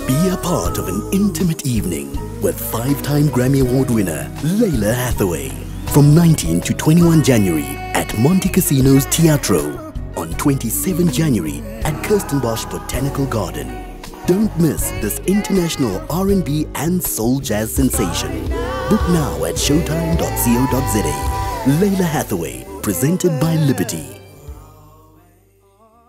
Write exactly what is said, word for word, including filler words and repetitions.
Be a part of an intimate evening with five-time Grammy Award winner Lalah Hathaway from nineteenth to twenty-first January at Montecasino's Teatro, on twenty-seventh January at Kirstenbosch Botanical Garden. Don't miss this international R and B and soul jazz sensation. Book now at showtime dot co dot za. Lalah Hathaway, presented by Liberty.